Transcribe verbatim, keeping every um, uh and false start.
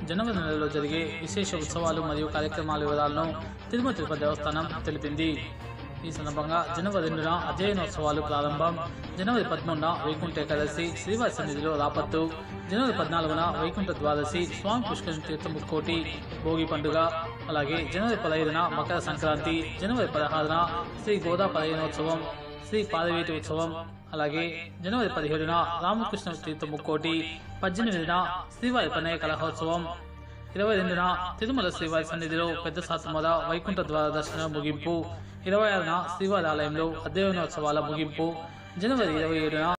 జనవరి నెలలో జరిగే విశేష ఉత్సవాలు మరియు కార్యక్రమాల వివరాలను తిరుమల తిరుపతి దేవస్థానం తెలిపింది. ఈ సందర్భంగా జనవరి రెండున అధ్యయనోత్సవాలు ప్రారంభం, జనవరి పదమూడున వైకుంఠ ఏకాదశి శ్రీవారి సన్నిధిలో రాపత్తు, జనవరి పద్నాలుగున వైకుంఠ ద్వాదశి స్వామి పుష్కర తీర్థ ముక్కోటి భోగి పండుగ, అలాగే జనవరి పదహైదున మకర సంక్రాంతి, జనవరి పదహారున శ్రీ గోదా పదహైనోత్సవం, శ్రీ పాదవీటి ఉత్సవం, అలాగే జనవరి పదిహేడున రామకృష్ణ తీర్థ ముక్కోటి, పద్దెనిమిదిన శ్రీవారి పనయ కలహోత్సవం, ఇరవై రెండున తిరుమల శ్రీవారి సన్నిధిలో పెద్ద సాతుమద వైకుంఠ ద్వార దర్శన ముగింపు, ఇరవై ఆరున శ్రీవారి ఆలయంలో అధ్యయనోత్సవాల ముగింపు, జనవరి ఇరవై ఏడున